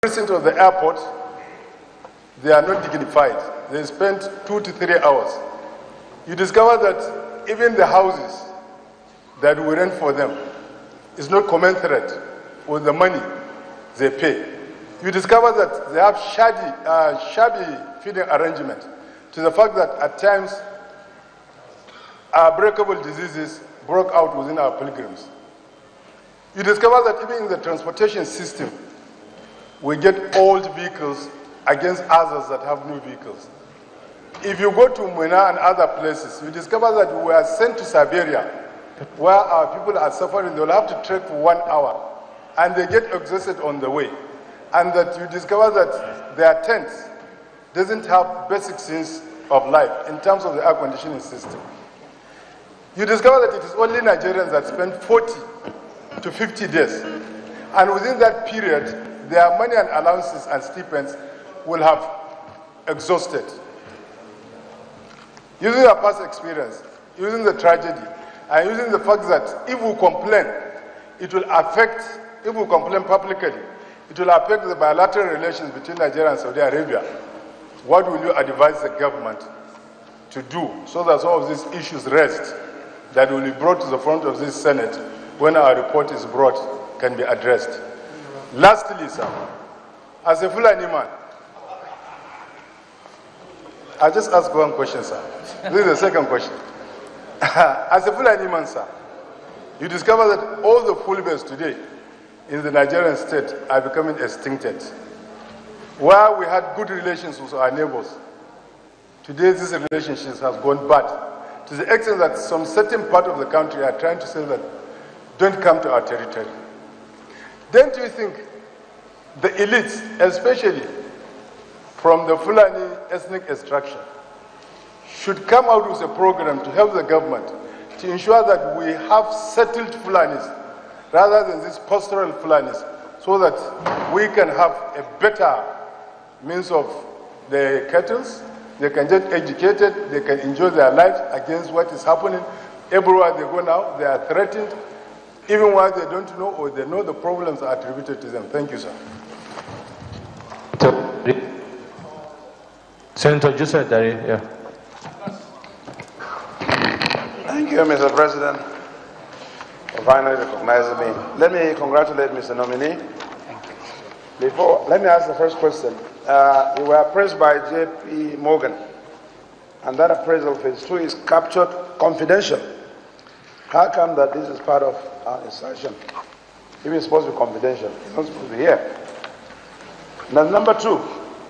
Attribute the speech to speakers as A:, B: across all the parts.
A: precinct of the airport, they are not dignified. They spend 2 to 3 hours. You discover that even the houses that we rent for them is not commensurate with the money they pay. You discover that they have shabby feeding arrangement, to the fact that at times breakable diseases broke out within our pilgrims. You discover that even in the transportation system, we get old vehicles against others that have new vehicles. If you go to Muna and other places, you discover that we are sent to Siberia, where our people are suffering. They'll have to trek for 1 hour, and they get exhausted on the way. And that you discover that their tents doesn't have basic sense of life in terms of the air conditioning system. You discover that it is only Nigerians that spend 40 to 50 days. And within that period, their money and allowances and stipends will have exhausted. Using our past experience, using the tragedy, and using the fact that if we complain, it will affect, if we complain publicly, it will affect the bilateral relations between Nigeria and Saudi Arabia. What will you advise the government to do so that some of these issues raised that will be brought to the front of this Senate when our report is brought can be addressed? Lastly, sir, as a Fulani man, I just ask one question, sir. This is the second question. As a Fulani man, sir, you discover that all the Fulbes today in the Nigerian state are becoming extincted. Where we had good relations with our neighbors, today these relationships have gone bad, to the extent that some certain part of the country are trying to say that don't come to our territory. Don't you think the elites, especially from the Fulani ethnic extraction, should come out with a program to help the government to ensure that we have settled Fulanis rather than these pastoral Fulanis, so that we can have a better means of the cattle, they can get educated, they can enjoy their lives against what is happening. Everywhere they go now, they are threatened, even while they don't know or they know the problems are attributed to them. Thank you, sir.
B: Senator Joseph Dari, yeah.
C: Thank you, Mr. President, for finally recognizing me. Let me congratulate Mr. Nominee. Let me ask the first question. You were appraised by J.P. Morgan, and that appraisal phase 2 is captured confidential. How come that this is part of our insertion? If it's supposed to be confidential, it's not supposed to be here. Now, number 2,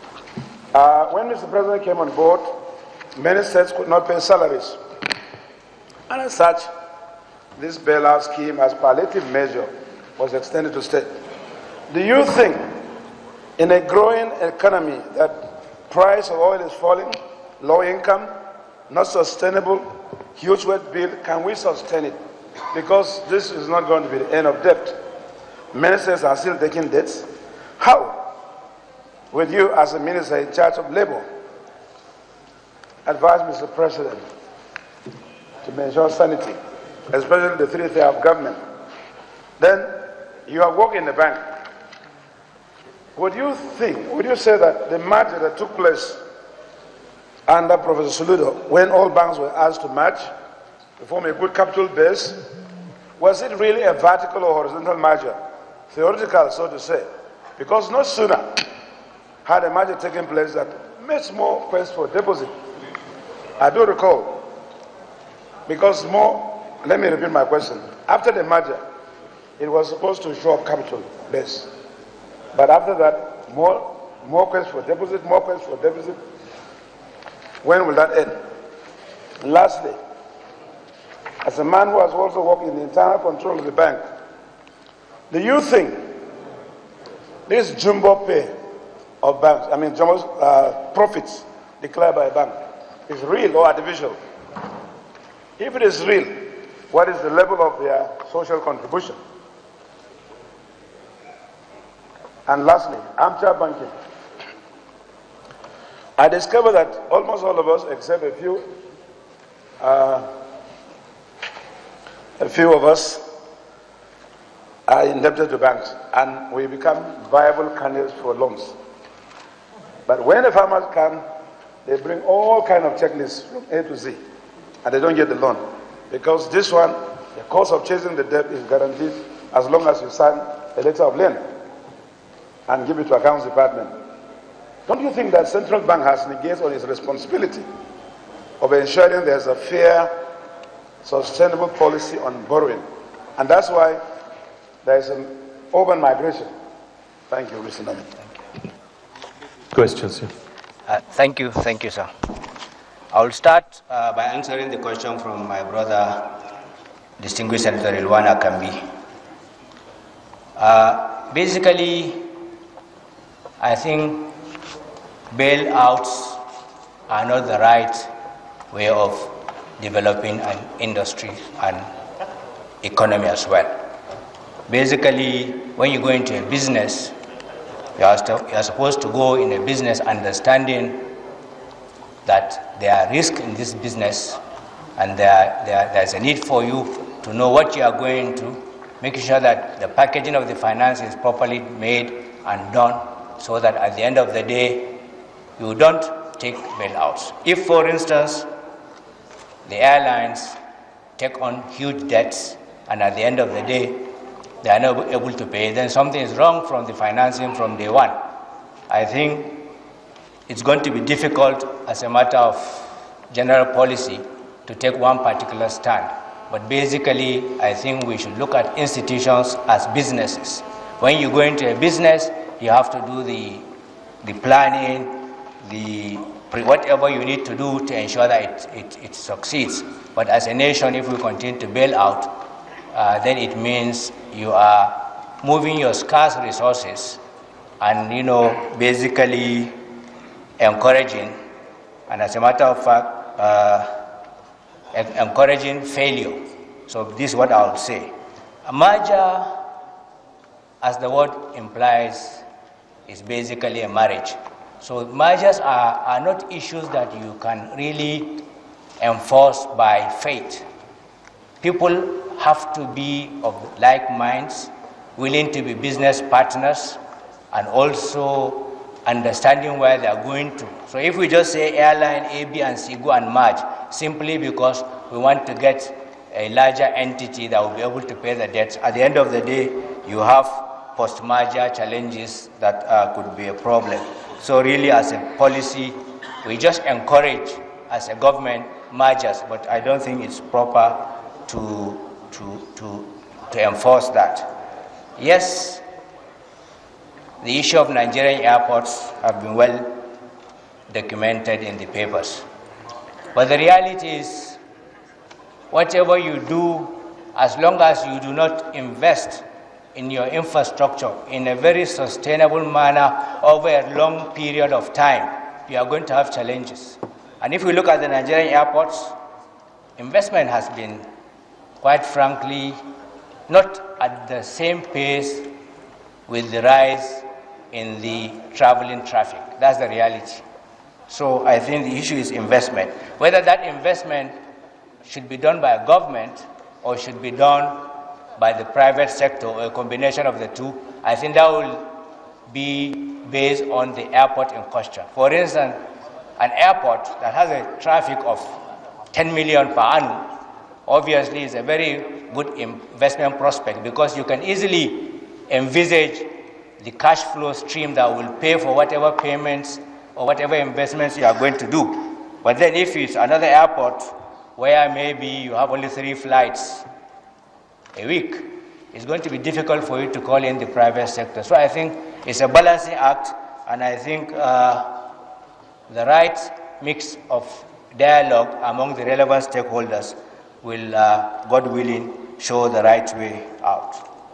C: when Mr. President came on board, many states could not pay salaries. And as such, this bailout scheme as palliative measure was extended to states. Do you think in a growing economy that price of oil is falling, low income, not sustainable, huge wet bill, can we sustain it? Because this is not going to be the end of debt. Many states are still taking debts. How, with you as a minister in charge of labor, advise Mr. President to maintain sanity, especially the 3 tiers of government? Then you have worked in the bank. Would you say that the merger that took place under Professor Soludo, when all banks were asked to merge to form a good capital base, was it really a vertical or horizontal merger? Theoretical, so to say. Because no sooner had a merger taken place that made more requests for deposit. I do recall, because let me repeat my question. After the merger, it was supposed to show up capital base. But after that, more requests for deposit, more requests for deposit. When will that end? Lastly, as a man who has also worked in the internal control of the bank, do you think this jumbo pay of banks, jumbo profits declared by a bank, is real or artificial? If it is real, what is the level of their social contribution? And lastly, armchair banking. I discovered that almost all of us, except a few of us, are indebted to banks, and we become viable candidates for loans. But when the farmers come, they bring all kind of checklists from A to Z, and they don't get the loan. Because this one, the cost of chasing the debt is guaranteed as long as you sign a letter of lend and give it to accounts department. Don't you think that central bank has negated on its responsibility of ensuring there's a fair, sustainable policy on borrowing? And that's why there is an urban migration. Thank you, Mr. Nominee.
B: Questions?
D: Thank you, sir. I will start by answering the question from my brother, distinguished Senator Ilwana Kambi. Basically, I think bailouts are not the right way of developing an industry and economy as well. Basically, when you go into a business, you are supposed to go in a business understanding that there are risks in this business, and there's a need for you to know what you are going to, making sure that the packaging of the finance is properly made and done, so that at the end of the day, you don't take bailouts. If, for instance, the airlines take on huge debts, and at the end of the day, they are not able to pay, then something is wrong from the financing from day one. I think it's going to be difficult as a matter of general policy to take one particular stand. But basically, I think we should look at institutions as businesses. When you go into a business, you have to do the planning, whatever you need to do to ensure that it succeeds. But as a nation, if we continue to bail out, then it means you are moving your scarce resources and, basically encouraging, and as a matter of fact, encouraging failure. So this is what I would say. A merger, as the word implies, is basically a marriage. So mergers are not issues that you can really enforce by faith. People have to be of like minds, willing to be business partners, and also understanding where they are going to. So if we just say airline A, B, and C go and merge, simply because we want to get a larger entity that will be able to pay the debts, at the end of the day, you have post-merger challenges that could be a problem. So really, as a policy, we just encourage, as a government, mergers, but I don't think it's proper to enforce that. Yes, the issue of Nigerian airports have been well documented in the papers. But the reality is, whatever you do, as long as you do not invest in your infrastructure in a very sustainable manner over a long period of time, you are going to have challenges. And if we look at the Nigerian airports, investment has been, quite frankly, not at the same pace with the rise in the traveling traffic. That's the reality. So I think the issue is investment. Whether that investment should be done by a government or should be done by the private sector or a combination of the two, I think that will be based on the airport in question. For instance, an airport that has a traffic of 10 million per annum obviously is a very good investment prospect, because you can easily envisage the cash flow stream that will pay for whatever payments or whatever investments you are going to do. But then if it's another airport where maybe you have only 3 flights a week, it's going to be difficult for you to call in the private sector. So I think it's a balancing act, and I think the right mix of dialogue among the relevant stakeholders will, God willing, show the right way out.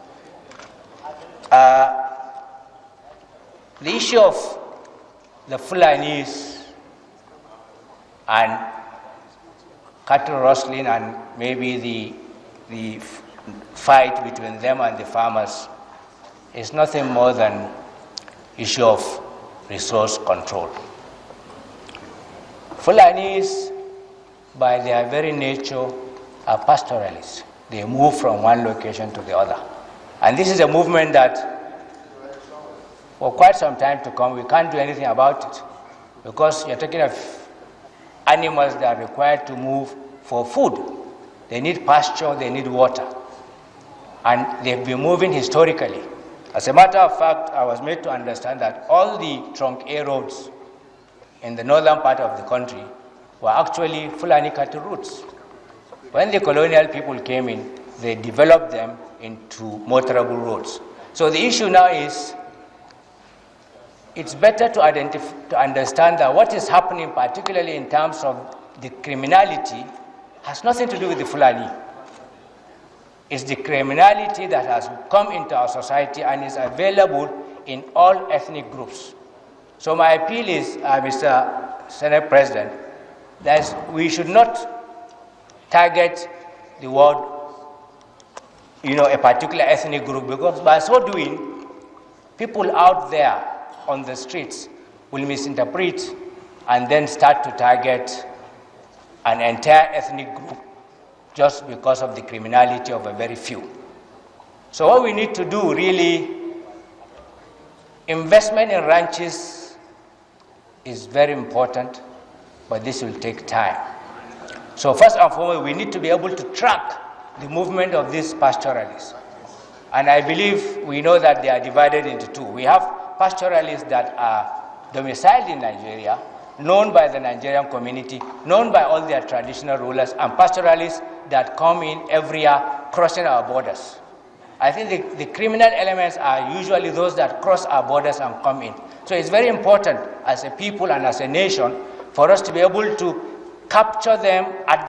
D: The issue of the Fulanis and cattle rustling and maybe the fight between them and the farmers is nothing more than issue of resource control. Fulanis, by their very nature, are pastoralists. They move from one location to the other. And this is a movement that for quite some time to come, we can't do anything about it, because you're talking of animals that are required to move for food. They need pasture, they need water. And they've been moving historically. As a matter of fact, I was made to understand that all the trunk A roads in the northern part of the country were actually Fulani cattle routes. When the colonial people came in, they developed them into motorable roads. So the issue now is, it's better to understand that what is happening, particularly in terms of the criminality, has nothing to do with the Fulani. It's the criminality that has come into our society and is available in all ethnic groups. So my appeal is, Mr. Senate President, that we should not target the word, a particular ethnic group, because by so doing, people out there on the streets will misinterpret and then start to target an entire ethnic group just because of the criminality of a very few. So what we need to do really, investment in ranches is very important, but this will take time. So first and foremost, we need to be able to track the movement of these pastoralists. And I believe we know that they are divided into two. We have pastoralists that are domiciled in Nigeria, known by the Nigerian community, known by all their traditional rulers, and pastoralists that come in every year crossing our borders. I think the criminal elements are usually those that cross our borders and come in. So it's very important as a people and as a nation for us to be able to capture them at